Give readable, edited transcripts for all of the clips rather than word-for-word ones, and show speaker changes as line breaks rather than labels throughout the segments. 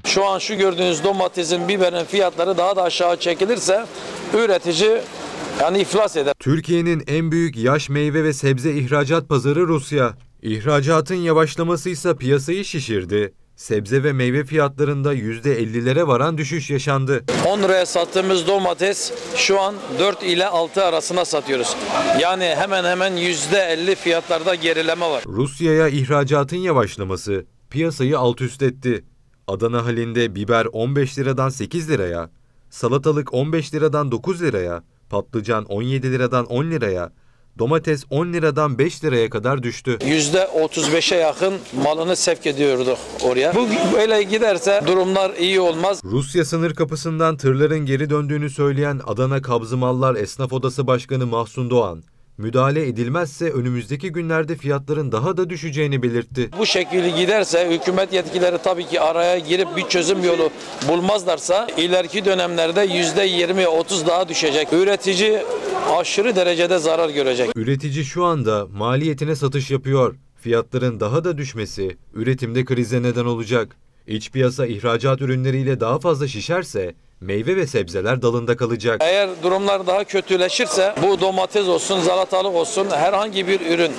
Şu an şu gördüğünüz domatesin, biberin fiyatları daha da aşağı çekilirse üretici yani iflas eder.
Türkiye'nin en büyük yaş meyve ve sebze ihracat pazarı Rusya. İhracatın yavaşlaması ise piyasayı şişirdi. Sebze ve meyve fiyatlarında %50'lere varan düşüş yaşandı.
10 liraya sattığımız domates şu an 4 ile 6 arasına satıyoruz. Yani hemen hemen %50 fiyatlarda gerileme var.
Rusya'ya ihracatın yavaşlaması piyasayı alt üst etti. Adana halinde biber 15 liradan 8 liraya, salatalık 15 liradan 9 liraya, patlıcan 17 liradan 10 liraya, domates 10 liradan 5 liraya kadar düştü.
%35'e yakın malını sevk ediyorduk oraya. Bu böyle giderse durumlar iyi olmaz.
Rusya sınır kapısından tırların geri döndüğünü söyleyen Adana Kabzı Mallar Esnaf Odası Başkanı Mahsun Doğan, müdahale edilmezse önümüzdeki günlerde fiyatların daha da düşeceğini belirtti.
Bu şekilde giderse hükümet yetkileri tabii ki araya girip bir çözüm yolu bulmazlarsa ileriki dönemlerde %20-30 daha düşecek. Üretici aşırı derecede zarar görecek.
Üretici şu anda maliyetine satış yapıyor. Fiyatların daha da düşmesi üretimde krize neden olacak. İç piyasa ihracat ürünleriyle daha fazla şişerse meyve ve sebzeler dalında kalacak.
Eğer durumlar daha kötüleşirse bu domates olsun, salatalık olsun, herhangi bir ürün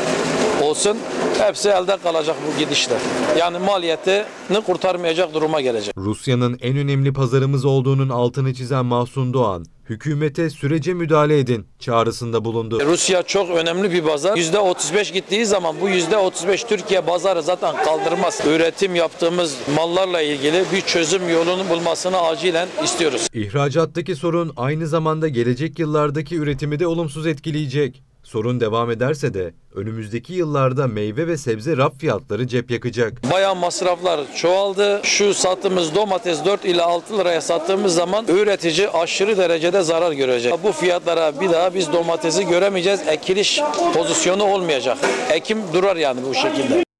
olsun hepsi elde kalacak bu gidişle. Yani maliyetini kurtarmayacak duruma gelecek.
Rusya'nın en önemli pazarımız olduğunun altını çizen Mahsun Doğan, hükümete sürece müdahale edin çağrısında bulundu.
Rusya çok önemli bir pazar. %35 gittiği zaman bu %35 Türkiye pazarı zaten kaldırmaz. Üretim yaptığımız mallarla ilgili bir çözüm yolunu bulmasını acilen istiyoruz.
İhracattaki sorun aynı zamanda gelecek yıllardaki üretimi de olumsuz etkileyecek. Sorun devam ederse de önümüzdeki yıllarda meyve ve sebze raf fiyatları cep yakacak.
Bayağı masraflar çoğaldı. Şu sattığımız domates 4 ile 6 liraya sattığımız zaman üretici aşırı derecede zarar görecek. Bu fiyatlara bir daha biz domatesi göremeyeceğiz. Ekiliş pozisyonu olmayacak. Ekim durar yani bu şekilde.